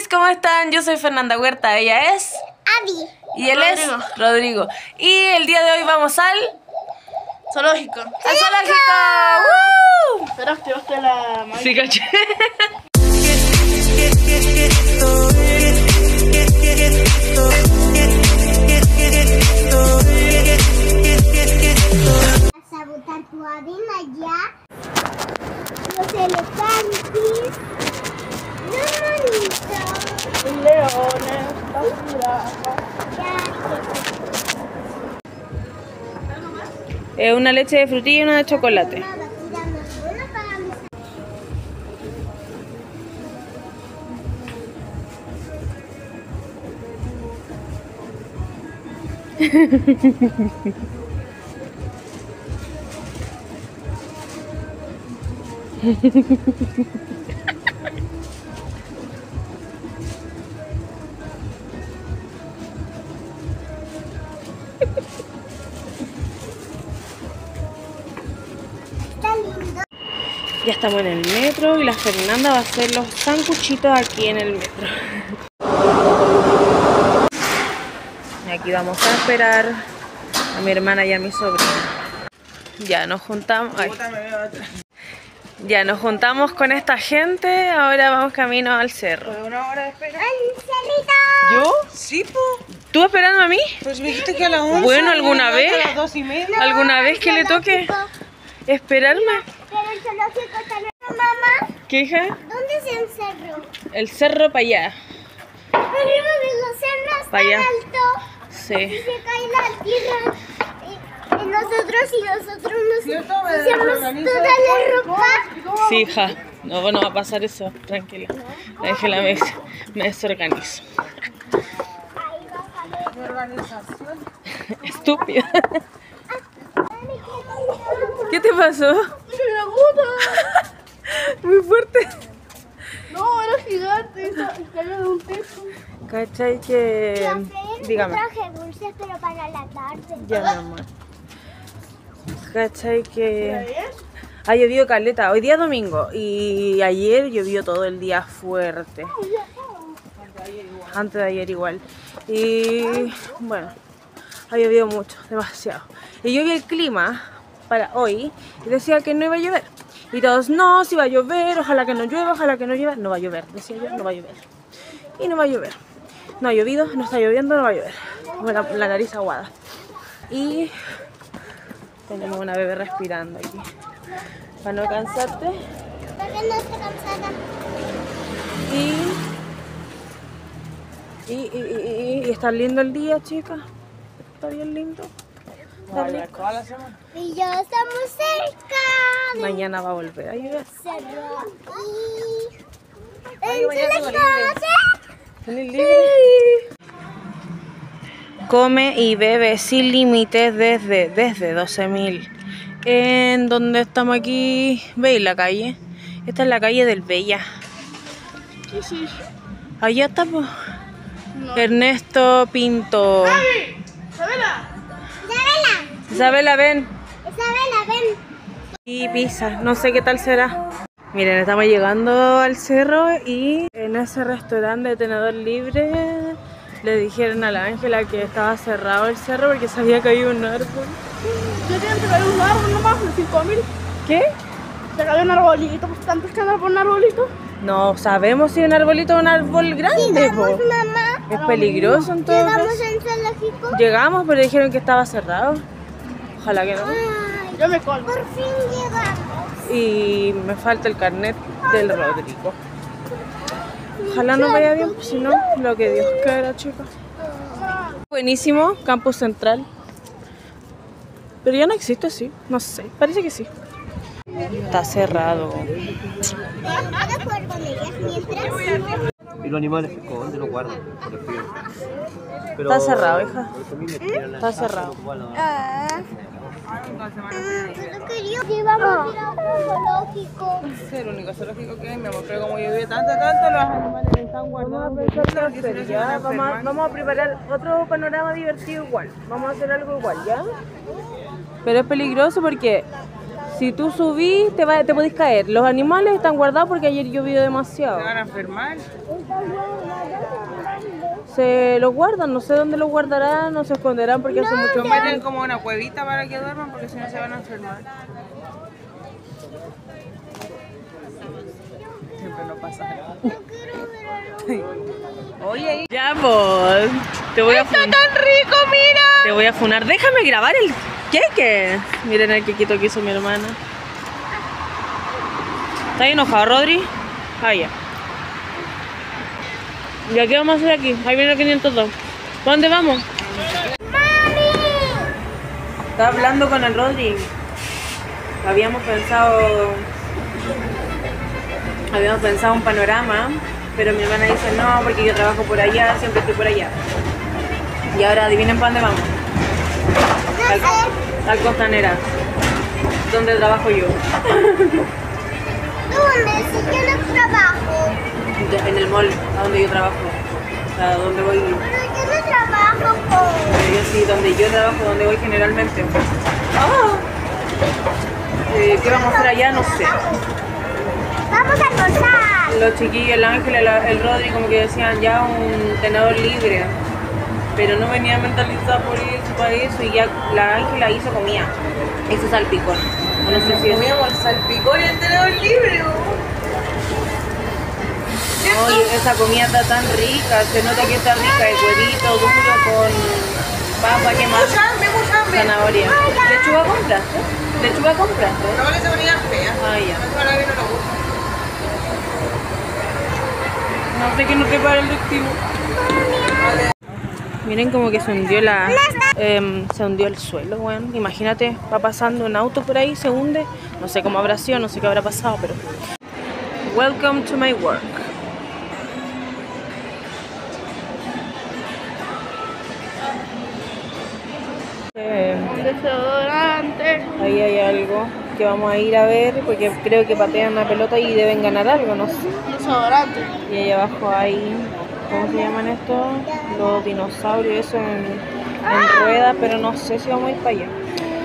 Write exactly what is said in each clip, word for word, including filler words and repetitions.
Hola, ¿cómo están? Yo soy Fernanda Huerta, ella es Adi y él Rodrigo. es Rodrigo. Y el día de hoy vamos al Zoológico. ¡Al zoológico! ¡Woo! Pero activaste la máquina. Sí, caché. Vas a botar tu arena ya. Los elefantes. Los monitos. Leones, las jirafas. Ya. Eh, una leche de frutilla y una de chocolate. Nada, tiramos una para mis- Está lindo. Ya estamos en el metro y la Fernanda va a hacer los sanguchitos aquí en el metro. Y aquí vamos a esperar a mi hermana y a mi sobrina. Ya nos juntamos. Ay. Ya nos juntamos con esta gente. Ahora vamos camino al cerro. Una hora de espera. ¡El cerrito! ¿Yo? Sí, po. ¿Tú esperando a mí? Pues me dijiste que a las once. Bueno, ¿alguna vez? A las dos y media. ¿Alguna vez que le toque esperarme? Pero el zoológico también. Mamá, ¿Qué, hija? ¿dónde es el cerro? El cerro para allá. Arriba de los cerros Pa' tan allá. alto. Sí. Y se cae la tierra. Y, y nosotros y nosotros nos ¿Cierto? Me pusimos desorganizo. toda la ropa. Sí, hija. No, bueno, va a pasar eso. Tranquila. Déjela, me, me desorganizo. Ahí va a salir. Mi organización. Estúpida. ¿Qué te pasó? ¡Me aguda! Muy fuerte. No, era gigante. Y cayó de un techo. ¿Cachai que...? Dígame. Traje dulces, pero para la tarde. Ya, mi amor. ¿Cachai que...? ¿Ayer? Ha llovido caleta. Hoy día es domingo. Y ayer llovió todo el día fuerte. Antes de ayer igual. Y bueno, ha llovido mucho, demasiado. Y yo vi el clima para hoy y decía que no iba a llover. Y todos, no, si va a llover, ojalá que no llueva, ojalá que no llueva. No va a llover, decía yo, no va a llover. Y no va a llover. No ha llovido, no está lloviendo, no va a llover. Tengo la, la nariz aguada. Y tenemos una bebé respirando aquí. Para no cansarte. ¿Por qué no está cansada? Y, y, y, y, y está lindo el día, chicas. Está bien lindo. Está rico. Toda la semana. Y ya estamos cerca del Mañana va a volver a llover. cerro. Y... Ay, ¿En mañana tengo zoológico? ¿Tienes libre? Come y bebe sin límites desde, desde doce mil. En donde estamos aquí, ¿veis la calle? Esta es la calle del Bella. Sí, sí. Allá está, pues. No. Ernesto Pinto. ¿Sabela? Isabela, Isabela, ven. Isabela, ven. Y pizza, no sé qué tal será. Miren, estamos llegando al cerro y en ese restaurante de tenedor libre le dijeron a la Ángela que estaba cerrado el cerro porque se había caído un árbol. Yo tenía que caer un árbol nomás de cinco mil. ¿Qué? Se cayó un arbolito, pues tanto que andar por un arbolito. No sabemos si un arbolito es un árbol grande, po. Vamos, mamá. Es peligroso en todo Llegamos caso. al zoológico. Llegamos, pero dijeron que estaba cerrado. Ojalá que no. Ay, Yo me colmo. por fin llegamos. Y me falta el carnet del Rodrigo. Ojalá no vaya bien, pues, si no, lo que Dios quiera, chicos. Buenísimo, Campus Central. Pero ya no existe, sí. No sé, parece que sí. Está cerrado. ¿Puedo jugar con ellas mientras? Y los animales se esconden, no guardan por el frío. Pero Está cerrado, hija. por eso mismo tiran la Está casa, cerrado. igual, Ah. Yo quería que íbamos a ir a otro zoológico. Es el único zoológico que hay, mi amor, pero como llovió tanto, tanto, los animales están guardados. Ya, vamos a, vamos a preparar otro panorama divertido igual. Vamos a hacer algo igual, ¿ya? Pero es peligroso porque si tú subís, te, va, te podés caer. Los animales están guardados porque ayer llovió demasiado. ¿Se van a enfermar? Se los guardan, no sé dónde los guardarán, no se esconderán porque hace mucho Los meten como una cuevita para que duerman porque si no se van a enfermar. Siempre no pasa nada. Oye, ya pues, te voy a ¡está tan rico, mira! Te voy a funar. Déjame grabar el queque. Miren el quequito que hizo mi hermana. ¿Estás enojado, Rodri? Ah, ya. ¿Ya qué vamos a hacer aquí? Ahí viene el quinientos dos. ¿Para dónde vamos? ¡Mami! Estaba hablando con el Rodri. Habíamos pensado... Habíamos pensado un panorama, pero mi hermana dice no, porque yo trabajo por allá, siempre estoy por allá. Y ahora adivinen para dónde vamos. Al, al Costanera, donde trabajo yo. ¿Dónde? Si yo no trabajo. En el mall, a donde yo trabajo. O sea, donde voy. Pero yo no trabajo con... Yo sí, donde yo trabajo, donde voy generalmente. Ah. Eh, ¿Qué vamos a hacer allá? No sé. Vamos a almorzar. Los chiquillos, el Ángel, el, el Rodri, como que decían ya un tenedor libre. Pero no venía mentalizada por eso, para eso. Y ya la Ángela hizo comida. Hizo salpicón. O no sé si es... comíamos salpicón y el tenedor libre. Oye, esa comida está tan rica. Se nota que está rica. El huevito duro con papa, ¿qué más? Mucha hambre, mucha hambre. Zanahoria. ¿Lechuga compraste? ¿Lechuga compraste? No le se ponía fea. Ah, ya. No para que no lo gusta. No sé que no te para el destino. Miren como que se hundió la... Eh, se hundió el suelo, weón. Bueno. Imagínate, va pasando un auto por ahí, se hunde. No sé cómo habrá sido, no sé qué habrá pasado, pero... Welcome to my work. Eh, Desodorante. ahí hay algo que vamos a ir a ver porque creo que patean una pelota y deben ganar algo, no sé. Desodorante. Y ahí abajo hay, ¿cómo se llaman estos? Los dinosaurios, eso en, en ruedas, pero no sé si vamos a ir para allá.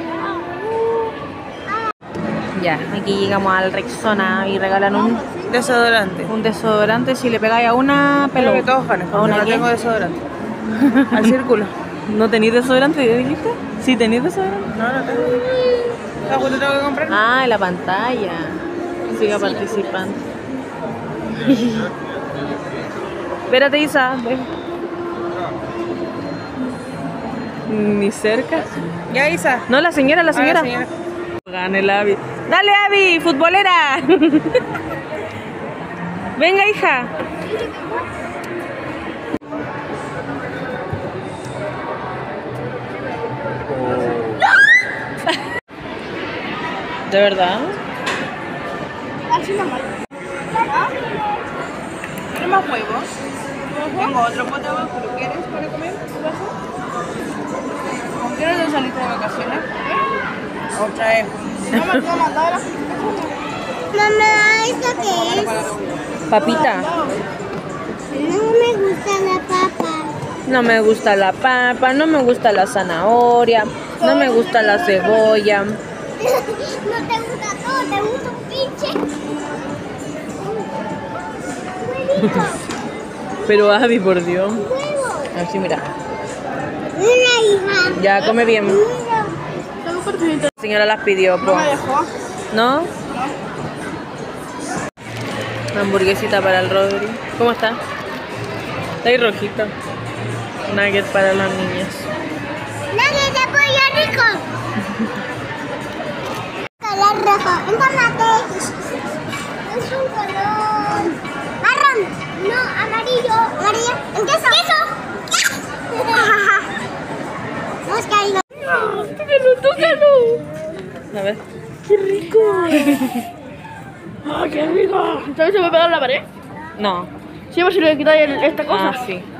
Ya, aquí llegamos al Rexona y regalan un, Desodorante. un desodorante si le pegáis a una Pero pelota. que todos ganen, ¿A porque una no qué? tengo desodorante. Al círculo. ¿No tenéis desodorante, dijiste? Sí, tenéis desodorante. No, no tengo. ¿Sabes cuánto tengo que comprar? Ah, en la pantalla. Siga participando. Espérate, Isa. Ven. Ni cerca. Ya, Isa. No, la señora, la Ah, señora. la señora. Gane el Abby. Dale, Abby, futbolera. Venga, hija. ¿De verdad? Así nomás. ¿Quieres más huevos? Tengo otro pote abajo, ¿lo quieres para comer? ¿Con qué hora saliste de vacaciones? Otra vez. Mamá, ¿esto qué es? Papita. No me gusta la papa. No me gusta la papa, no me gusta la zanahoria, no me gusta la cebolla. No te gusta todo, te gusta un pinche. Huevito, Pero Abby, por Dios. huevo. Así, mira. Una hija. Ya, come bien. Mira. La señora las pidió, po. ¿No me dejó? ¿No? Una hamburguesita para el Rodri. ¿Cómo está? Está ahí rojito. Nugget para las niñas. Nadie te apoya, rico. Color rojo. Un tomate. Es un color marrón. No, amarillo. Amarillo. ¿En queso? ¡Queso! Vamos, Carlos. ¡Tócalo, tócalo! A ver. ¡Qué rico! ¡Ah, qué rico! ¿Sabes si me pegar en la pared? No. Sí, pues si le quitáis el- esta cosa. Ah, sí.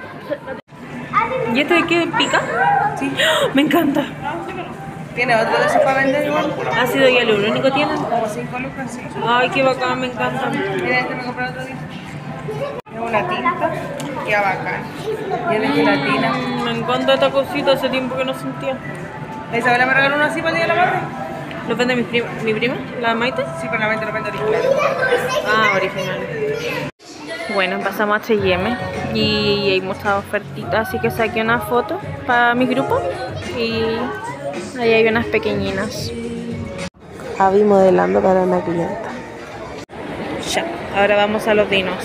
¿Y este de qué pica? Sí. ¡Oh! Me encanta. ¿Tiene otro de esos para vender igual? Ácido hialurónico tienen. Como cinco lucas, sí. Ay, qué bacán, me encanta. Mira, este me compré el otro día. Es una tinta. Qué bacán. Tiene gelatina. Mm, me encanta esta cosita, hace tiempo que no sentía. ¿La Isabela me regaló uno así para el día de la madre? ¿Lo vende mi, prim- mi prima? ¿La Maite? Sí, pero la vende lo vende original. Ah, original. Bueno, pasamos a H y M y hay muchas ofertitas, así que saqué una foto para mi grupo y ahí hay unas pequeñinas. Javi modelando para una clienta. Ya, ahora vamos a los dinos.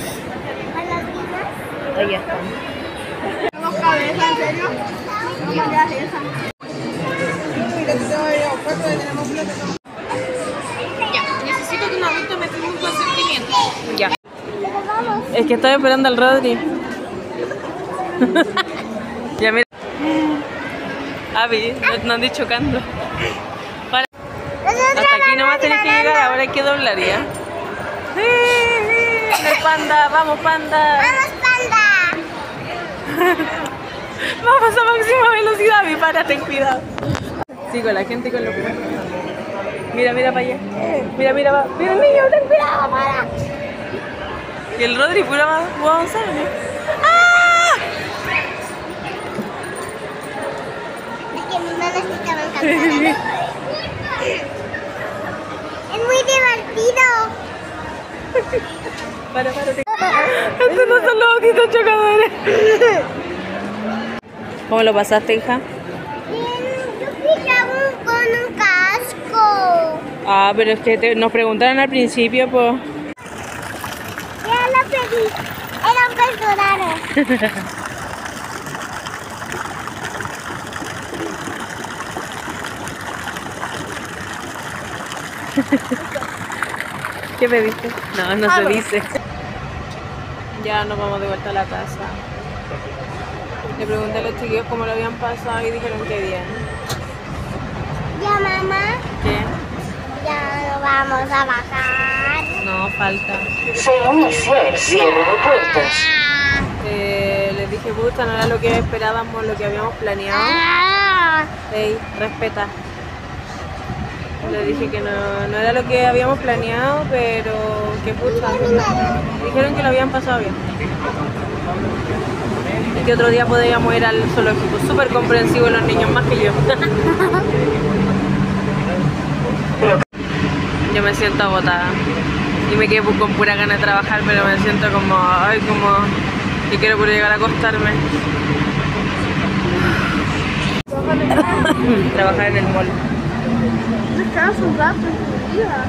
Ahí están. ¿Tenemos cabeza, en serio? No me hagas esa. Mira, te voy a cuatro de tenemos plata. Ya, necesito que un adulto me firme un consentimiento. Ya. Es que estoy esperando al Rodri. Ya, mira. Avi, no, no ande chocando. Para. Hasta aquí nomás tenés que llegar, ahora hay que doblar ya. ¡Sí! ¡El panda! ¡Vamos, panda! ¡Vamos, panda! Vamos a máxima velocidad, mi para, ten cuidado. Sí, con la gente con los perros. Mira, mira para allá. Mira, mira, va. Mira el niño, ten cuidado, para. Y el Rodri pura va a avanzar, ¿no? ¡Ah! Es que mis manos estaban cansadas. Es muy divertido. Para, para, te... Estos no son los autitos chocadores. ¿Cómo lo pasaste, hija? Bien, yo pillaba un- con un casco. Ah, pero es que te- nos preguntaron al principio, pues. Ya lo pedí. Era un pez dorado. ¿Qué pediste? No, no se dice. Ya nos vamos de vuelta a la casa. Le pregunté a los chiquillos cómo lo habían pasado y dijeron que bien. Ya, mamá. ¿Qué? Ya no vamos a bajar. No, falta. Se inició el cierre de puertas. Eh, les dije, puta, no era lo que esperábamos, lo que habíamos planeado. Ah. Ey, respeta. Le dije que no, no era lo que habíamos planeado, pero que puta. Dijeron que lo habían pasado bien. Y que otro día podríamos ir al zoológico. Súper comprensivo los niños, más que yo. Yo me siento agotada. Y me quedé con pura gana de trabajar, pero me siento como, ay, como que quiero por llegar a acostarme. Trabajar en el mall. Descansa un rato en tu vida.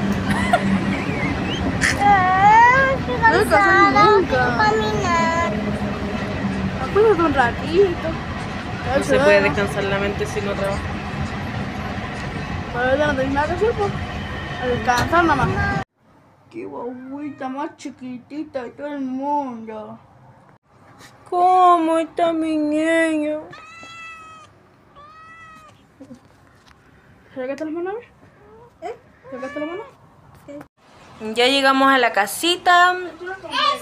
Ah, estoy No descansas cansada, nunca. quiero caminar. Acuérdate un ratito. No se puede descansar la mente si no trabaja. Pero ya no tenés nada que hacer, pues. A descansar nada más. Qué guaguita más chiquitita de todo el mundo. ¿Cómo está mi niño? ¿Sacaste las manos? ¿Eh? ¿Sacaste las manos? Ya llegamos a la casita. ¡Estamos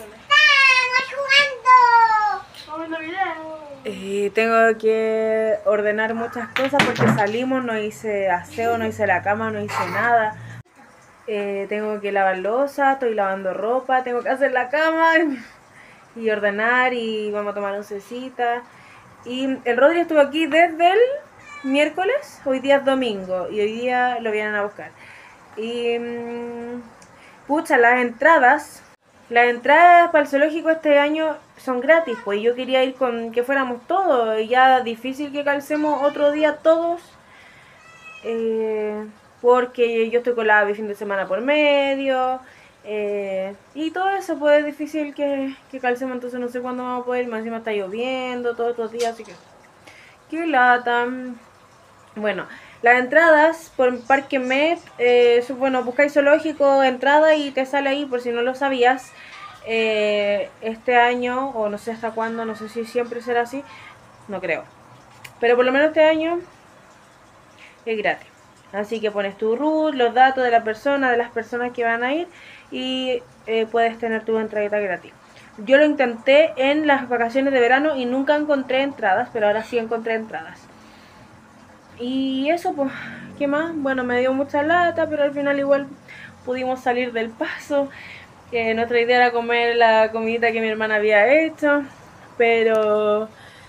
jugando! Vamos viendo video. Eh, tengo que ordenar muchas cosas porque salimos, no hice aseo, no hice la cama, no hice nada. Eh, tengo que lavar loza, estoy lavando ropa, tengo que hacer la cama y ordenar y vamos a tomar oncecita. Y el Rodri estuvo aquí desde el miércoles, hoy día es domingo y hoy día lo vienen a buscar. Y mmm, pucha, las entradas, las entradas para el zoológico este año son gratis, pues yo quería ir con que fuéramos todos y ya difícil que calcemos otro día todos. Eh, porque yo estoy con la Abby fin de semana por medio eh, y todo eso pues es difícil que, que calcemos, entonces no sé cuándo vamos a poder ir, más encima está lloviendo todos estos días, así que qué lata. Bueno, las entradas por Parque Met, eh, bueno, buscáis zoológico, entrada y te sale ahí por si no lo sabías. Eh, este año, o no sé hasta cuándo, no sé si siempre será así, no creo, pero por lo menos este año es gratis. Así que pones tu root, los datos de la persona, de las personas que van a ir y eh, puedes tener tu entradita gratis. Yo lo intenté en las vacaciones de verano y nunca encontré entradas, pero ahora sí encontré entradas. Y eso, pues, ¿qué más? Bueno, me dio mucha lata, pero al final igual pudimos salir del paso. Eh, nuestra idea era comer la comidita que mi hermana había hecho, pero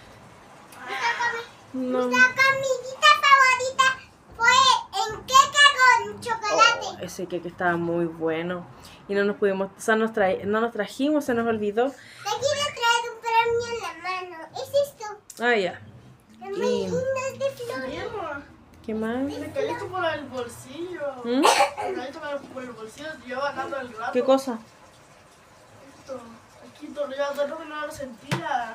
no. Nuestra comidita favorita fue en queque con chocolate. Oh, ese queque estaba muy bueno. y no nos pudimos, o sea, nos trae, no nos trajimos, se nos olvidó. Te quiero traer un premio en la mano. ¿Es esto? Ah, ya. Es muy Y- lindo, es de flores. ¿Qué más? Me caíste por el bolsillo. ¿Mm? Me caíste por el bolsillo, yo bajando el rato. ¿Qué cosa? Esto, aquí todo, yo tanto que no lo sentía.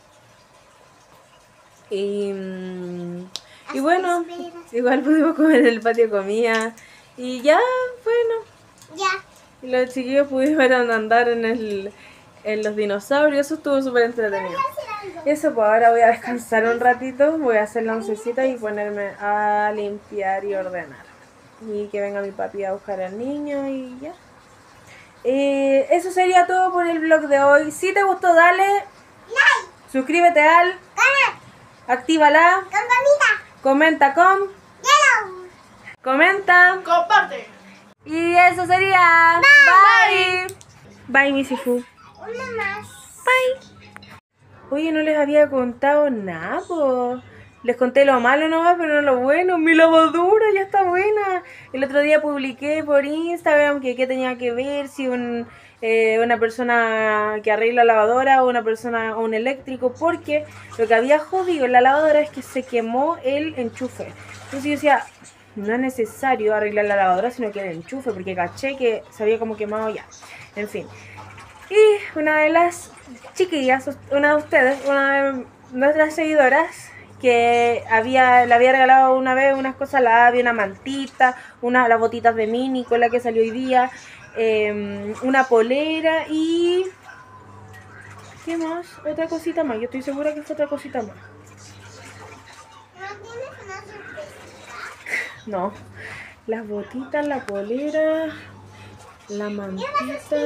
Y, mm, y bueno, igual pudimos comer en el patio de comida. Y ya, bueno. Ya. Y los chiquillos pudieron andar en, el, en los dinosaurios. Eso estuvo súper entretenido. Eso, pues ahora voy a descansar un ratito. Voy a hacer la oncecita y ponerme a limpiar y ordenar. Y que venga mi papi a buscar al niño y ya. Eh, eso sería todo por el vlog de hoy. Si te gustó, dale Like. suscríbete al, Canal. activa la, Campanita. comenta con, Yellow. comenta. Comparte. Y eso sería. Bye. Bye, mi Sifu. Una más. Bye. Oye, no les había contado nada, po. Les conté lo malo nomás, pero no lo bueno. Mi lavadora ya está buena. El otro día publiqué por Instagram que qué tenía que ver, si un, eh, una persona que arregla lavadora o una persona o un eléctrico, porque lo que había jodido en la lavadora es que se quemó el enchufe. Entonces yo decía, no es necesario arreglar la lavadora, sino que el enchufe, porque caché que se había como quemado ya. En fin. Y una de las chiquillas, una de ustedes, una de nuestras seguidoras, que había, le había regalado una vez unas cosas, la había una mantita, una, las botitas de mini con la que salió hoy día, eh, una polera y... ¿qué más? Otra cosita más, yo estoy segura que fue otra cosita más. ¿No tienes una sorpresa? No, las botitas, la polera, la mantita...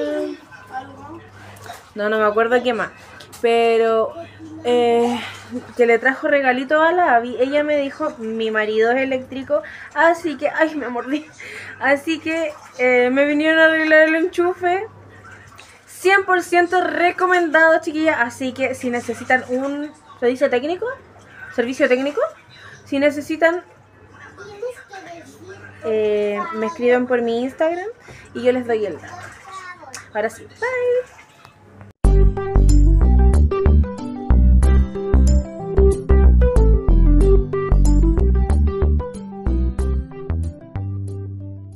No, no me acuerdo qué más. Pero eh, que le trajo regalito a la Abby. Ella me dijo, mi marido es eléctrico, así que... Ay, me mordí. Así que eh, me vinieron a arreglar el enchufe. cien por ciento recomendado, chiquillas. Así que si necesitan un... ¿se dice técnico? ¿Servicio técnico? Si necesitan... Tienes que decir. eh, me escriben por mi Instagram y yo les doy el dato. Ahora sí, bye.